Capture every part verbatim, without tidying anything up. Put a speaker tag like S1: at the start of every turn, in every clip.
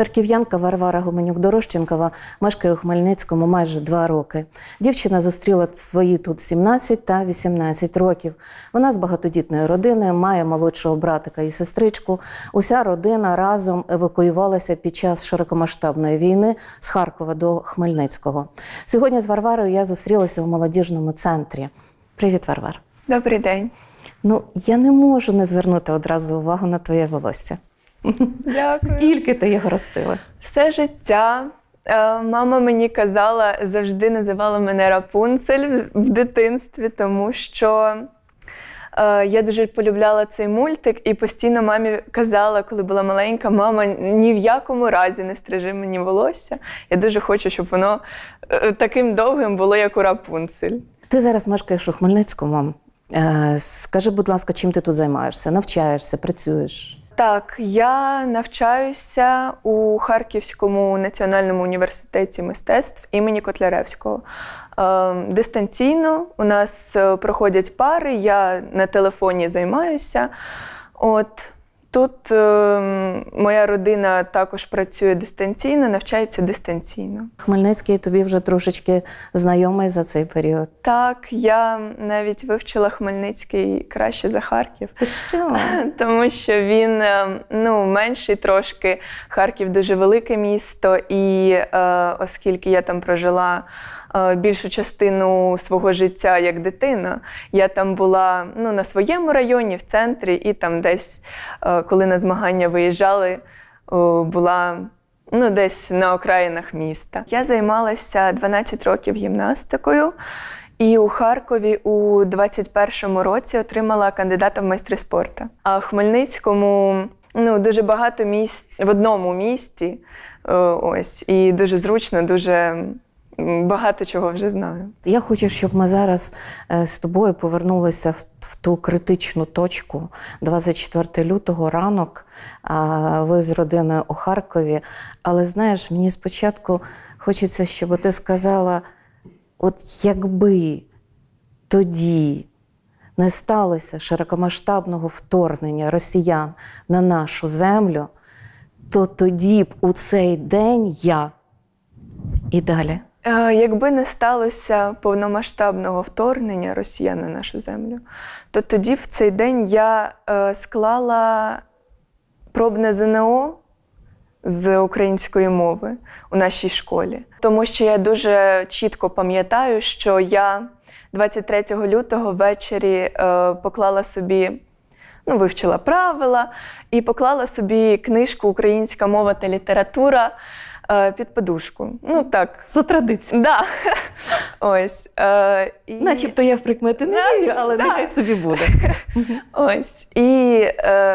S1: Харків'янка Варвара Гуменюк-Дорощенкова мешкає у Хмельницькому майже два роки. Дівчина зустріла свої тут сімнадцять та вісімнадцять років. Вона з багатодітної родини, має молодшого братика і сестричку. Уся родина разом евакуювалася під час широкомасштабної війни з Харкова до Хмельницького. Сьогодні з Варварою я зустрілася у молодіжному центрі. Привіт, Варвар.
S2: Добрий день.
S1: Ну, я не можу не звернути одразу увагу на твоє волосся.
S2: Дякую.
S1: Скільки ти його ростила?
S2: Все життя. Мама мені казала, завжди називала мене Рапунцель в дитинстві, тому що я дуже полюбляла цей мультик і постійно мамі казала, коли була маленька: мама, ні в якому разі не стрижи мені волосся. Я дуже хочу, щоб воно таким довгим було, як у Рапунцель.
S1: Ти зараз мешкаєш у Хмельницькому. Скажи, будь ласка, чим ти тут займаєшся? Навчаєшся, працюєш?
S2: Так, я навчаюся у Харківському національному університеті мистецтв імені Котляревського. Дистанційно у нас проходять пари, я на телефоні займаюся. От. Тут е, моя родина також працює дистанційно, навчається дистанційно.
S1: Хмельницький тобі вже трошечки знайомий за цей період?
S2: Так, я навіть вивчила Хмельницький краще за Харків.
S1: Ти що?
S2: Тому що він, ну, менший трошки. Харків дуже велике місто, і е, оскільки я там прожила більшу частину свого життя як дитина. Я там була, ну, на своєму районі, в центрі, і там десь, коли на змагання виїжджали, була, ну, десь на окраїнах міста. Я займалася дванадцять років гімнастикою, і у Харкові у двадцять першому році отримала кандидата в майстри спорту. А в Хмельницькому, ну, дуже багато місць в одному місті, ось, і дуже зручно, дуже багато чого вже знаю.
S1: Я хочу, щоб ми зараз з тобою повернулися в, в ту критичну точку. двадцять четвертого лютого, ранок, ви з родиною у Харкові. Але, знаєш, мені спочатку хочеться, щоб ти сказала, от якби тоді не сталося широкомасштабного вторгнення росіян на нашу землю, то тоді б у цей день я і далі.
S2: Якби не сталося повномасштабного вторгнення росіян на нашу землю, то тоді в цей день я е, склала пробне ЗНО з української мови у нашій школі. Тому що я дуже чітко пам'ятаю, що я двадцять третього лютого ввечері е, поклала собі, ну, вивчила правила і поклала собі книжку «Українська мова та література» під подушку. Ну, так.
S1: За традицією.
S2: Да. Ось. Е, і...
S1: Начебто я в прикмети не вірю, але да. Нехай собі буде.
S2: Ось. І е,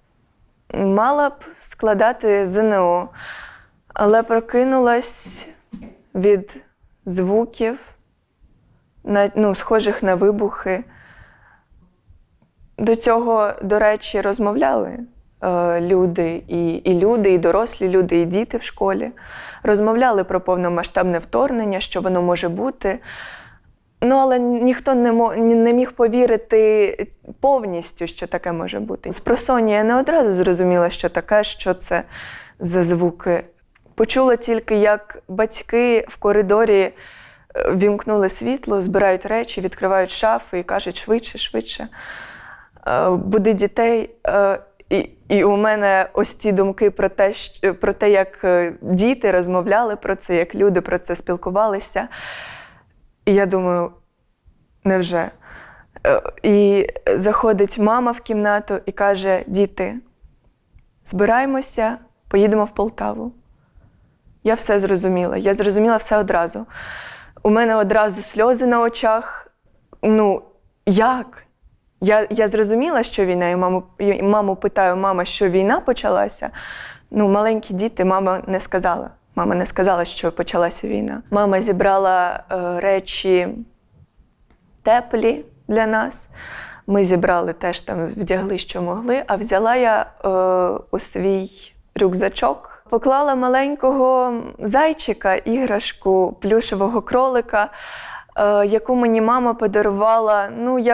S2: мала б складати ЗНО, але прокинулась від звуків, на, ну, схожих на вибухи. До цього, до речі, розмовляли люди, і, і люди, і дорослі люди, і діти в школі. Розмовляли про повномасштабне вторгнення, що воно може бути. Ну, але ніхто не, мо, не міг повірити повністю, що таке може бути. Спросоння я не одразу зрозуміла, що таке, що це за звуки. Почула тільки, як батьки в коридорі вімкнули світло, збирають речі, відкривають шафи і кажуть: швидше, швидше, буди дітей. І, і у мене ось ці думки про те, що, про те, як діти розмовляли про це, як люди про це спілкувалися. І я думаю, невже? І заходить мама в кімнату і каже: діти, збираємося, поїдемо в Полтаву. Я все зрозуміла, я зрозуміла все одразу. У мене одразу сльози на очах. Ну, як? Я, я зрозуміла, що війна, і маму, і маму питаю: мама, що війна почалася? Ну, маленькі діти, мама не сказала. Мама не сказала, що почалася війна. Мама зібрала е, речі теплі для нас. Ми зібрали теж там, вдягли, що могли, а взяла я е, у свій рюкзачок, поклала маленького зайчика, іграшку, плюшевого кролика, е, яку мені мама подарувала, ну, як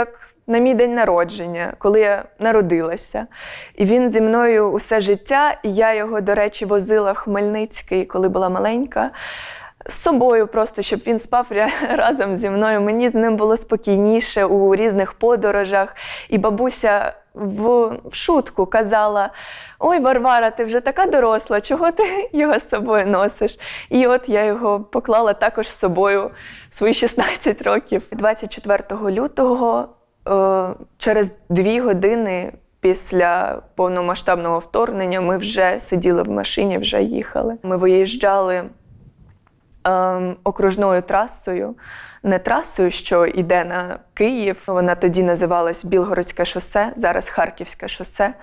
S2: на мій день народження, коли я народилася. І він зі мною усе життя, і я його, до речі, возила в Хмельницький, коли була маленька, з собою просто, щоб він спав разом зі мною. Мені з ним було спокійніше у різних подорожах. І бабуся в, в шутку казала: ой, Варвара, ти вже така доросла, чого ти його з собою носиш? І от я його поклала також з собою в свої шістнадцять років. двадцять четвертого лютого, е, через дві години після повномасштабного вторгнення, ми вже сиділи в машині, вже їхали. Ми виїжджали е, окружною трасою, не трасою, що йде на Київ. Вона тоді називалась Білгородське шосе, зараз Харківське шосе.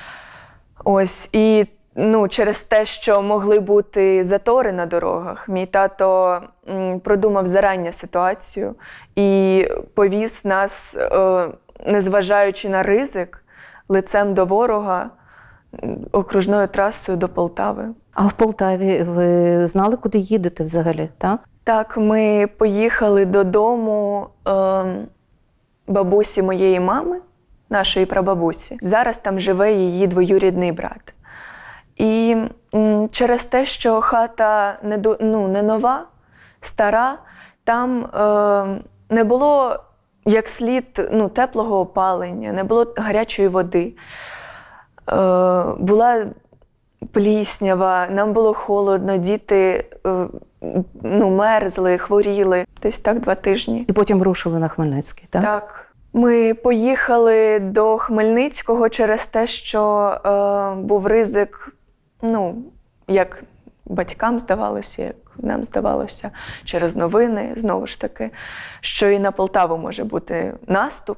S2: Ось, і ну, через те, що могли бути затори на дорогах, мій тато м, продумав зарання ситуацію і повіз нас, е, незважаючи на ризик, лицем до ворога, окружною трасою до Полтави.
S1: А в Полтаві ви знали, куди їдете взагалі, так?
S2: Так, ми поїхали додому е, бабусі моєї мами, нашої прабабусі. Зараз там живе її двоюрідний брат. І м, через те, що хата не, ну, не нова, стара, там е, не було як слід ну, теплого опалення, не було гарячої води. Е, була пліснява, нам було холодно, діти е, ну, мерзли, хворіли. Десь так два тижні.
S1: І потім рушили на Хмельницький, так?
S2: Так. Ми поїхали до Хмельницького через те, що е, був ризик, ну, як батькам здавалося, як нам здавалося, через новини, знову ж таки, що і на Полтаву може бути наступ.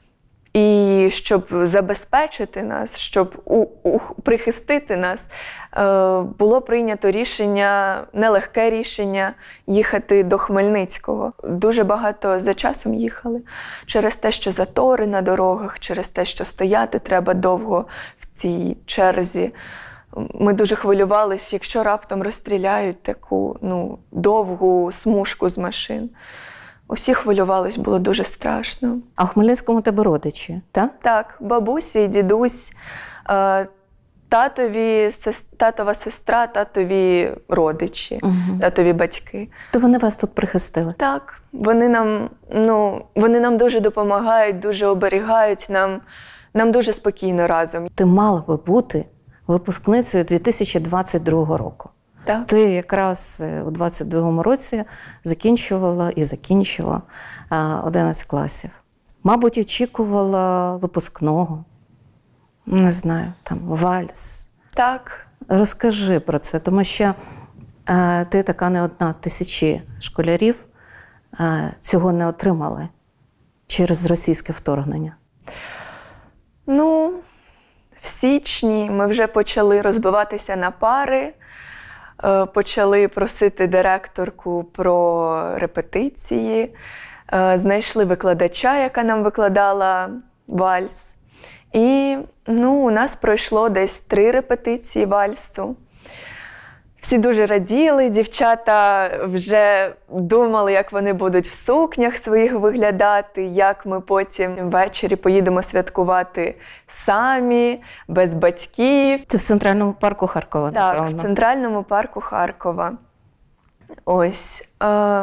S2: І щоб забезпечити нас, щоб у, у, прихистити нас, е, було прийнято рішення, нелегке рішення, їхати до Хмельницького. Дуже багато за часом їхали. Через те, що затори на дорогах, через те, що стояти треба довго в цій черзі. Ми дуже хвилювалися, якщо раптом розстріляють таку ну, довгу смужку з машин. Усі хвилювались, було дуже страшно.
S1: А в Хмельницькому тебе родичі, так?
S2: Так, бабуся і дідусь, татові, татова сестра, татові родичі, угу. татові батьки.
S1: То вони вас тут прихистили?
S2: Так, вони нам, ну, вони нам дуже допомагають, дуже оберігають, нам, нам дуже спокійно разом.
S1: Ти мала би бути випускницею дві тисячі двадцять другого року.
S2: Так.
S1: Ти якраз у двадцять другому році закінчувала і закінчила одинадцять класів. Мабуть, очікувала випускного, не знаю, там, вальс.
S2: Так.
S1: Розкажи про це, тому що е, ти така не одна, тисячі школярів е, цього не отримали через російське вторгнення.
S2: Ну, в січні ми вже почали розбиватися на пари, почали просити директорку про репетиції, знайшли викладача, яка нам викладала вальс. І ну, у нас пройшло десь три репетиції вальсу. Всі дуже раділи, дівчата вже думали, як вони будуть в сукнях своїх виглядати, як ми потім ввечері поїдемо святкувати самі, без батьків.
S1: Це в Центральному парку Харкова,
S2: так,
S1: напевно.
S2: Так, в Центральному парку Харкова. Ось. Е,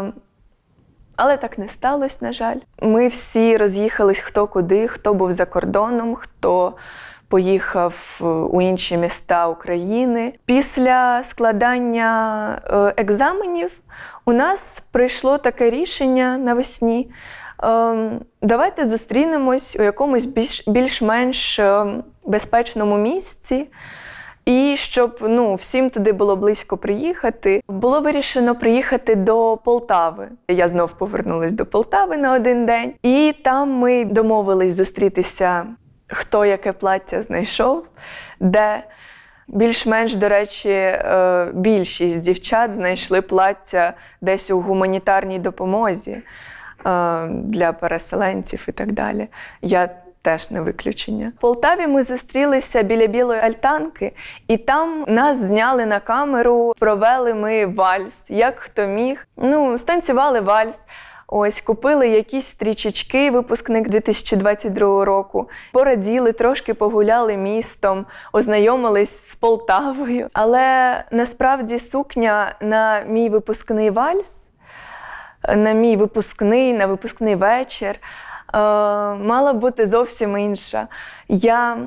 S2: але так не сталося, на жаль. Ми всі роз'їхались хто куди, хто був за кордоном, хто поїхав у інші міста України. Після складання екзаменів у нас прийшло таке рішення навесні. Давайте зустрінемось у якомусь більш, більш-менш безпечному місці. І щоб ну, всім туди було близько приїхати, було вирішено приїхати до Полтави. Я знов повернулась до Полтави на один день. І там ми домовились зустрітися, хто яке плаття знайшов, де. Більш-менш, до речі, більшість дівчат знайшли плаття десь у гуманітарній допомозі для переселенців і так далі. Я теж не виключення. В Полтаві ми зустрілися біля Білої Альтанки, і там нас зняли на камеру, провели ми вальс, як хто міг. Ну, станцювали вальс. Ось, купили якісь стрічечки, випускник дві тисячі двадцять другого року. Пораділи, трошки погуляли містом, ознайомились з Полтавою. Але насправді сукня на мій випускний вальс, на мій випускний, на випускний вечір е, мала бути зовсім інша. Я,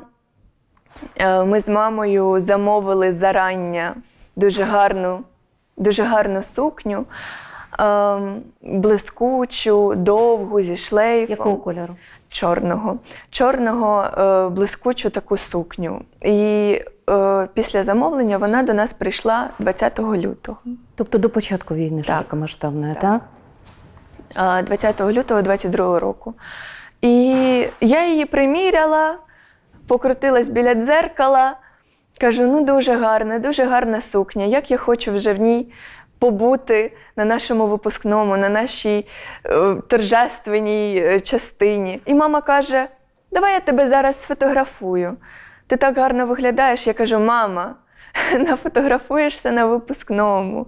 S2: е, ми з мамою замовили зарання дуже гарну, дуже гарну сукню. Ем, блискучу, довгу, зі шлейфом.
S1: Якого кольору?
S2: Чорного. Чорного, е, блискучу таку сукню. І е, після замовлення вона до нас прийшла двадцятого лютого.
S1: Тобто до початку війни широкомасштабної, так?
S2: так? двадцятого лютого двадцять другого року. І я її приміряла, покрутилась біля дзеркала, кажу, ну дуже гарна, дуже гарна сукня, як я хочу вже в ній побути на нашому випускному, на нашій е, торжественній е, частині. І мама каже, давай я тебе зараз сфотографую. Ти так гарно виглядаєш. Я кажу, мама, нафотографуєшся на випускному.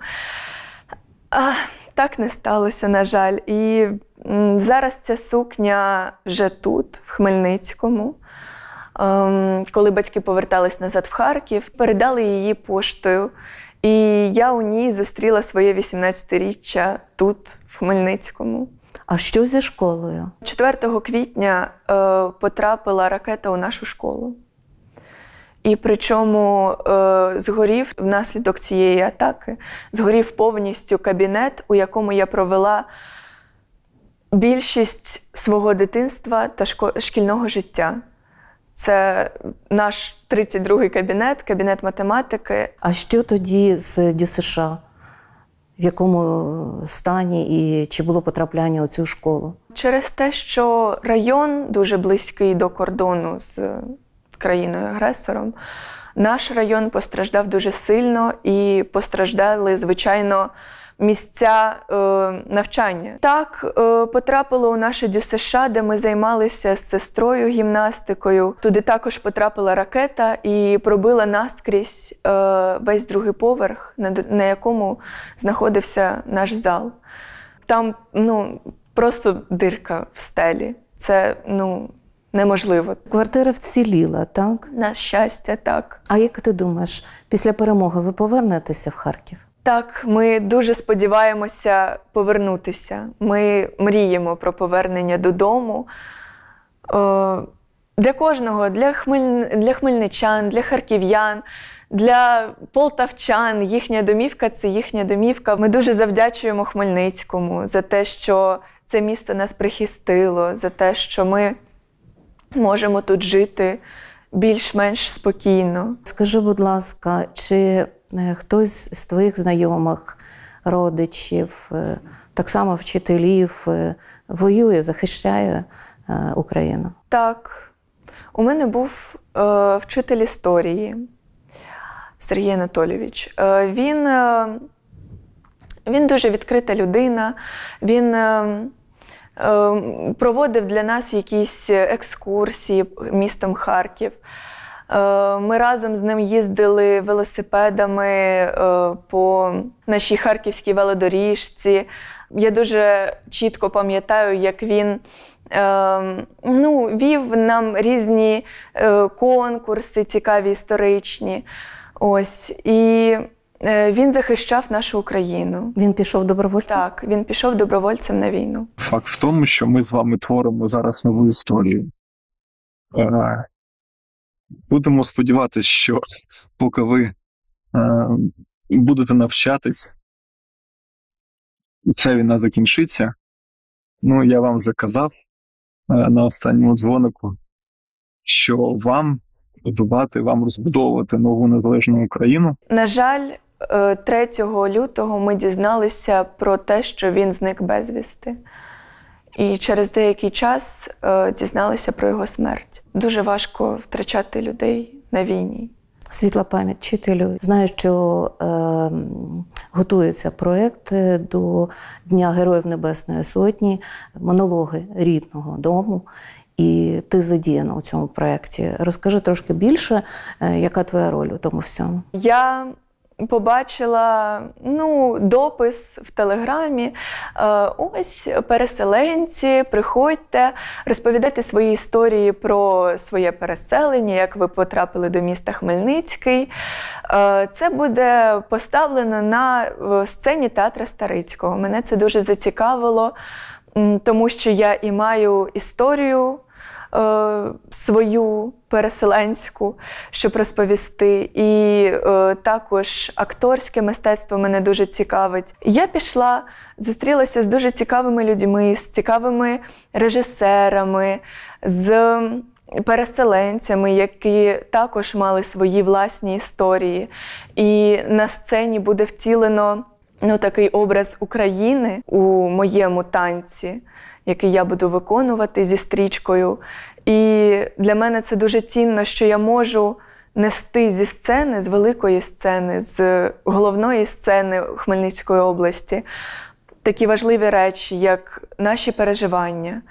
S2: А, так не сталося, на жаль. І м, зараз ця сукня вже тут, в Хмельницькому. Ем, коли батьки повертались назад в Харків, передали її поштою. І я у ній зустріла своє вісімнадцятиріччя тут, в Хмельницькому.
S1: А що зі школою?
S2: четвертого квітня е, потрапила ракета у нашу школу. І причому е, згорів внаслідок цієї атаки, згорів повністю кабінет, у якому я провела більшість свого дитинства та шко- шкільного життя. Це наш тридцять другий кабінет, кабінет математики.
S1: А що тоді з ДЮСШ? В якому стані і чи було потрапляння у цю школу?
S2: Через те, що район дуже близький до кордону з країною-агресором, наш район постраждав дуже сильно і постраждали, звичайно, місця е, навчання. Так, е, потрапило у наше ДЮСШ, де ми займалися з сестрою гімнастикою. Туди також потрапила ракета і пробила наскрізь е, весь другий поверх, на, на якому знаходився наш зал. Там, ну, просто дирка в стелі. Це, ну, неможливо.
S1: Квартира вціліла, так?
S2: На щастя, так.
S1: А як ти думаєш, після перемоги ви повернетеся в Харків?
S2: Так, ми дуже сподіваємося повернутися. Ми мріємо про повернення додому. Для кожного, для, хмель... для хмельничан, для харків'ян, для полтавчан. Їхня домівка – це їхня домівка. Ми дуже завдячуємо Хмельницькому за те, що це місто нас прихистило, за те, що ми можемо тут жити більш-менш спокійно.
S1: Скажи, будь ласка, чи хтось з твоїх знайомих, родичів, так само вчителів, воює, захищає Україну?
S2: Так. У мене був е, вчитель історії Сергій Анатолійович. Е, він, е, він дуже відкрита людина, він е, е, проводив для нас якісь екскурсії містом Харків. Ми разом з ним їздили велосипедами по нашій харківській велодоріжці. Я дуже чітко пам'ятаю, як він ну, вів нам різні конкурси, цікаві історичні. Ось. І він захищав нашу Україну.
S1: Він пішов добровольцем?
S2: Так, він пішов добровольцем на війну.
S3: Факт в тому, що ми з вами творимо зараз нову історію. Будемо сподіватися, що поки ви е, будете навчатись, ця війна закінчиться. Ну, я вам вже казав е, на останньому дзвонику, що вам будувати, вам розбудовувати нову незалежну Україну.
S2: На жаль, третього лютого ми дізналися про те, що він зник безвісти. І через деякий час е, дізналися про його смерть. Дуже важко втрачати людей на війні.
S1: Світла пам'ять вчителю. Знаю, що е, готується проєкт до Дня Героїв Небесної Сотні, монологи рідного дому. І ти задіяна у цьому проєкті. Розкажи трошки більше, е, яка твоя роль у тому всьому?
S2: Я побачила ну, допис в Телеграмі. Ось переселенці, приходьте, розповідайте свої історії про своє переселення, як ви потрапили до міста Хмельницький. Це буде поставлено на сцені театру Старицького. Мене це дуже зацікавило, тому що я і маю історію свою переселенську, щоб розповісти. І е, також акторське мистецтво мене дуже цікавить. Я пішла, зустрілася з дуже цікавими людьми, з цікавими режисерами, з переселенцями, які також мали свої власні історії. І на сцені буде втілено ну, такий образ України у моєму танці, який я буду виконувати зі стрічкою. І для мене це дуже цінно, що я можу нести зі сцени, з великої сцени, з головної сцени Хмельницької області такі важливі речі, як наші переживання,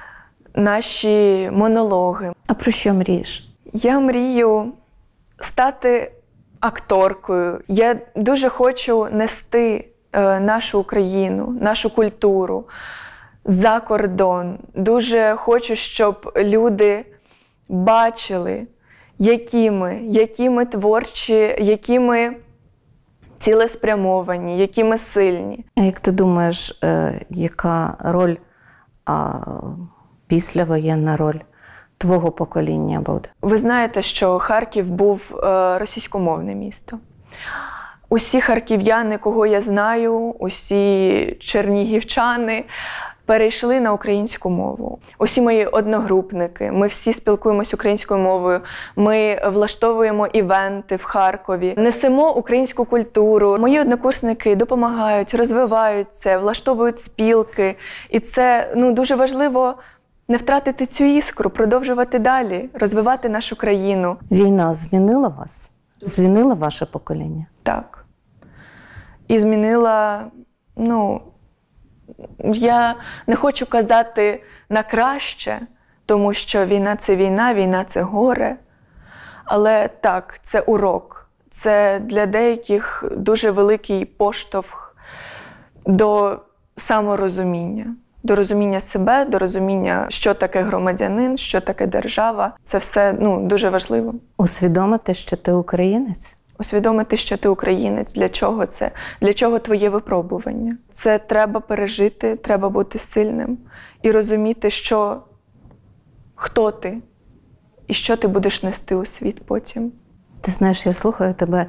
S2: наші монологи.
S1: А про що мрієш?
S2: Я мрію стати акторкою. Я дуже хочу нести е, нашу Україну, нашу культуру за кордон. Дуже хочу, щоб люди бачили, які ми, які ми творчі, які ми цілеспрямовані, які ми сильні.
S1: А як ти думаєш, е, яка роль, а, післявоєнна роль твого покоління буде?
S2: Ви знаєте, що Харків був е, російськомовне місто. Усі харків'яни, кого я знаю, усі чернігівчани перейшли на українську мову. Усі мої одногрупники, ми всі спілкуємося українською мовою, ми влаштовуємо івенти в Харкові, несемо українську культуру. Мої однокурсники допомагають, розвивають це, влаштовують спілки. І це ну, дуже важливо не втратити цю іскру, продовжувати далі, розвивати нашу країну.
S1: Війна змінила вас? Змінила ваше покоління?
S2: Так. І змінила, ну, я не хочу казати на краще, тому що війна – це війна, війна – це горе. Але так, це урок. Це для деяких дуже великий поштовх до саморозуміння. До розуміння себе, до розуміння, що таке громадянин, що таке держава. Це все ну, дуже важливо.
S1: Усвідомити, що ти українець?
S2: Усвідомити, що ти українець. Для чого це? Для чого твоє випробування? Це треба пережити, треба бути сильним і розуміти, що хто ти і що ти будеш нести у світ потім.
S1: Ти знаєш, я слухаю тебе,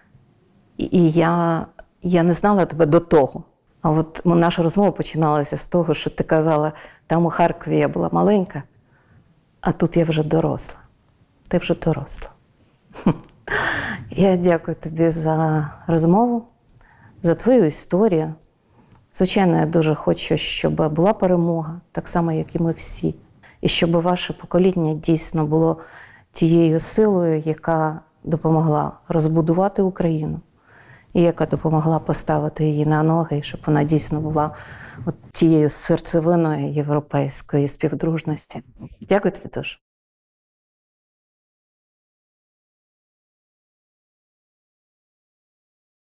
S1: і я, я не знала тебе до того. А от наша розмова починалася з того, що ти казала, там у Харкові я була маленька, а тут я вже доросла. Ти вже доросла. Я дякую тобі за розмову, за твою історію. Звичайно, я дуже хочу, щоб була перемога, так само, як і ми всі. І щоб ваше покоління дійсно було тією силою, яка допомогла розбудувати Україну. І яка допомогла поставити її на ноги, і щоб вона дійсно була от тією серцевиною європейської співдружності. Дякую тобі дуже.